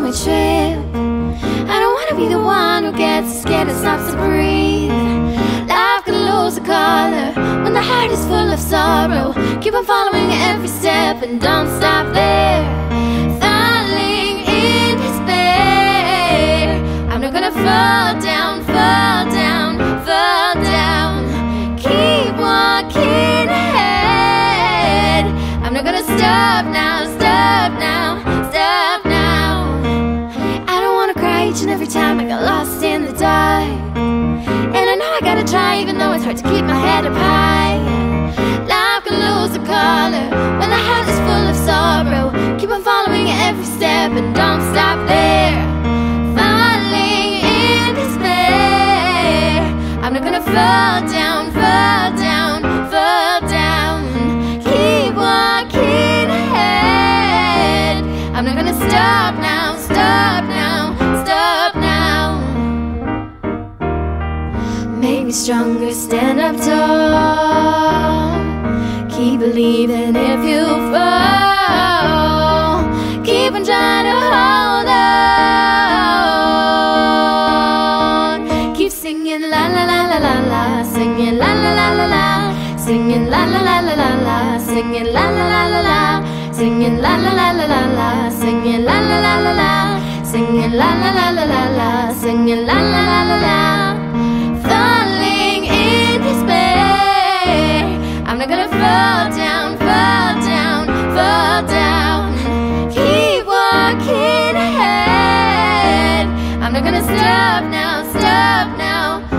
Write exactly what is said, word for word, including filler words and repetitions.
my trip. I don't wanna be the one who gets scared and stops to breathe. Life can lose a color when the heart is full of sorrow. Keep on following every step and don't stop there. Falling in despair, I'm not gonna fall down, fall down, fall down. Keep walking ahead, I'm not gonna stop now, stop now, stop now. I don't wanna cry each and every time I get lost in the dark. And I know I gotta try even though it's hard to keep my head up high. Life can lose the color when the heart is full of sorrow. Keep on following every step and don't stop there. Falling in despair, I'm not gonna fall down, fall down, fall down. Keep walking ahead, I'm not gonna stop now, stop now, stop now. Make me stronger, stand up tall. Keep believing if you fall. Keep on trying to hold on. Keep singing la la la la la la, singing la la la la la, singing la la la la la la, singing la la la la la, singing la la la la la la, singing la la la la la, singing la la la la la la, singing la la la la la. Falling in despair, I'm not gonna fall down, fall down, fall down. Keep walking ahead, I'm not gonna stop now, stop now.